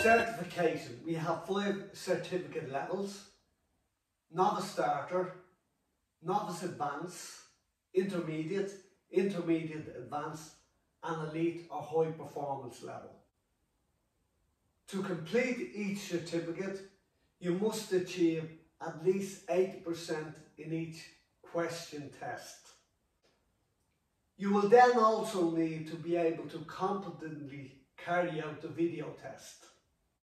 Certification. We have 5 certificate levels: Novice Starter, Novice Advanced, Intermediate, Intermediate Advanced, and Elite or High Performance level. To complete each certificate, you must achieve at least 80% in each question test. You will then also need to be able to competently carry out the video test.